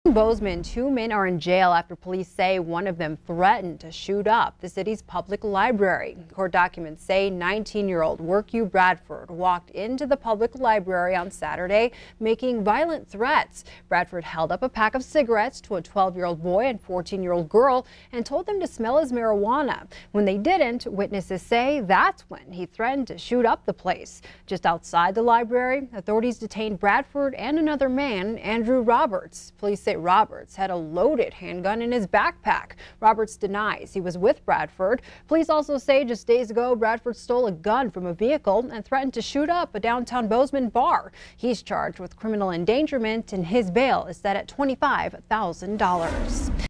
Bozeman, two men are in jail after police say one of them threatened to shoot up the city's public library. Court documents say 19-year-old Worku Bradford walked into the public library on Saturday making violent threats. Bradford held up a pack of cigarettes to a 12-year-old boy and 14-year-old girl and told them to smell his marijuana. When they didn't, witnesses say that's when he threatened to shoot up the place. Just outside the library, authorities detained Bradford and another man, Andrew Roberts. Police say Roberts had a loaded handgun in his backpack. Roberts denies he was with Bradford. Police also say just days ago, Bradford stole a gun from a vehicle and threatened to shoot up a downtown Bozeman bar. He's charged with criminal endangerment and his bail is set at $25,000.